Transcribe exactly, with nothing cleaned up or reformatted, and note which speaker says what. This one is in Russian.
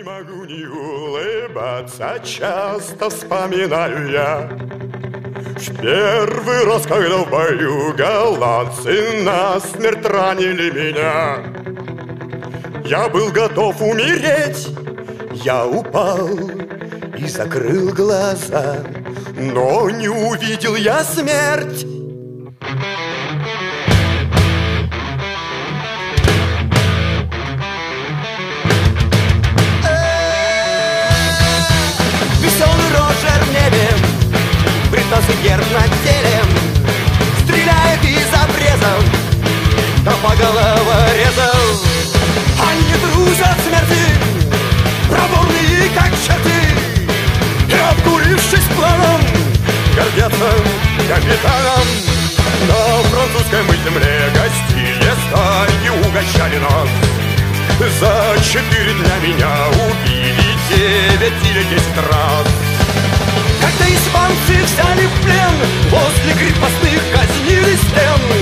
Speaker 1: могу не улыбаться, часто вспоминаю я в первый раз, когда в бою голландцы насмерть ранили меня. Я был готов умереть, я упал и закрыл глаза, но не увидел я смерть.
Speaker 2: Веселый Роджер в небе, британский герб на теле, стреляет из обрезов, да по головорезов. Они дружат смерти, проворные как черти, и, обкурившись планом,
Speaker 1: гордятся капитаном. На французской мы земле гостили, стаи угощали нас. За четыре дня меня убили девять или десять раз.
Speaker 2: Когда испанцы взяли в плен, возле крепостных казнили стен,